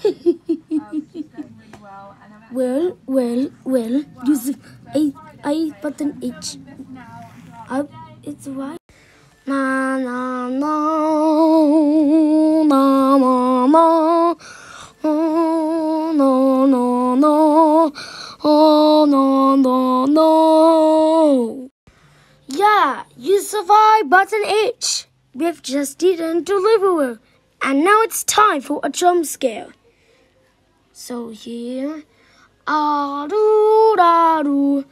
Well, use a button H. Up, it's right. Na na na na na na. Oh no no no. Oh no no no. Yeah, you survived button H. We've just eaten deliverer, and now it's time for a jump scare. So here, do da do,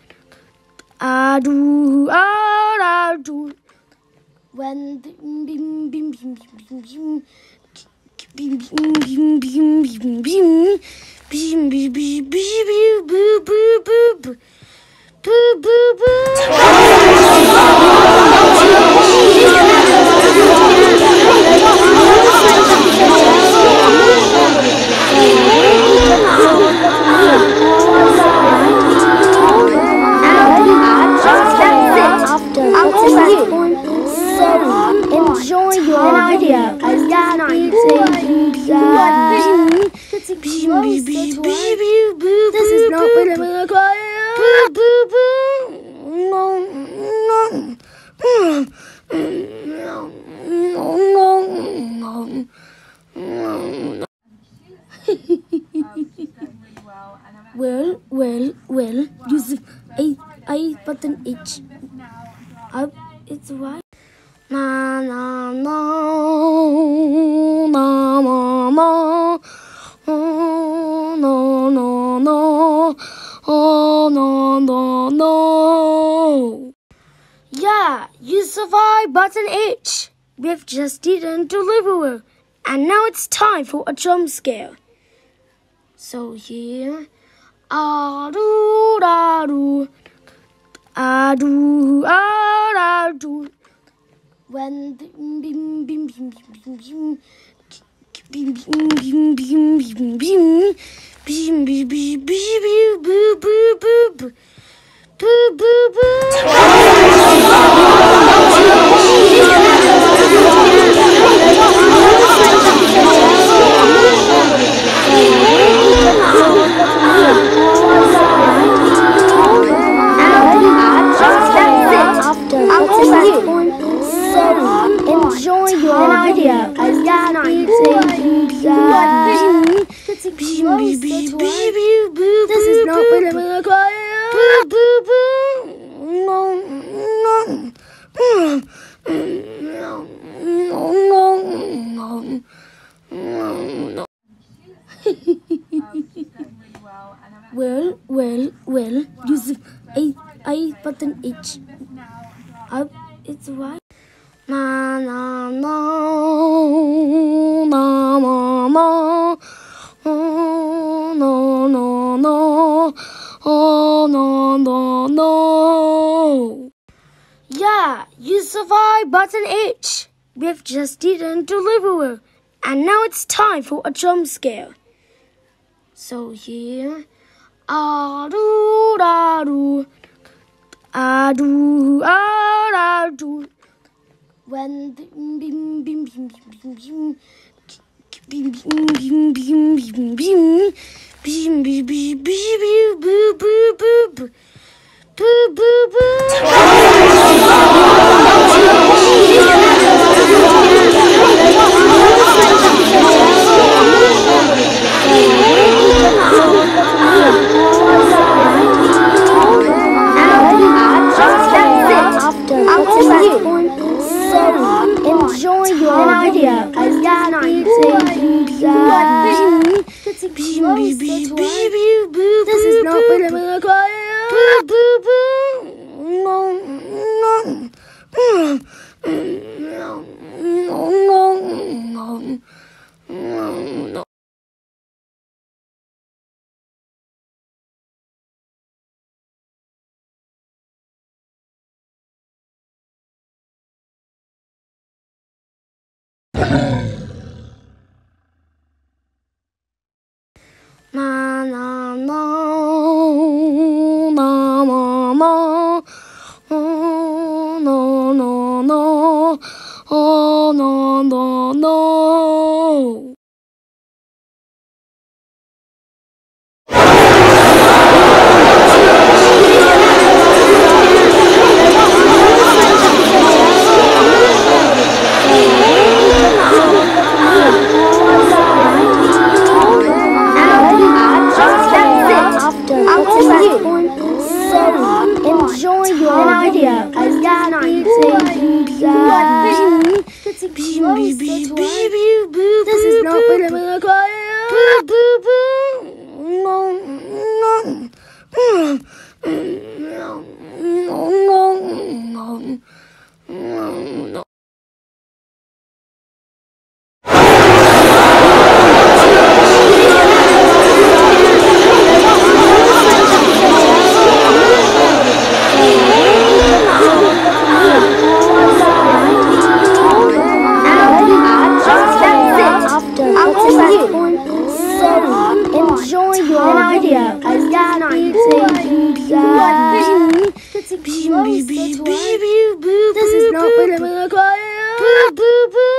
do da do. When the bim bim bim bim bim bim bim bim bim bim bim bim bim bim bim boo boo boo boo boo boo boo. Enjoy your video. This is not really well, use a button H. Up, it's right. Na na na na na na. Oh no no no. Oh no no no. Yeah, you survived button H. We've just eaten deliverer, and now it's time for a jump scare. So here, do da do, do da do. When the bim bim bim bim bim bim bim bim bim bim bim bim bim bim bim boo boo boo boo boo boo boo. Enjoy your video. This is not really well, use a button H. Up, it's right. Na na na na na na. Oh no no no. Oh no no no. Yeah, you survived button H. We've just eaten deliverer, and now it's time for a jump scare. So here, do da do, do da do. When the bim bim bim bim bim bim bim bim bim bim bim bim bim boo boo boo boo boo boo boo. Enjoy your video. This is not really na na na na na na. Oh no no no. Oh no no no. Boo boo boo.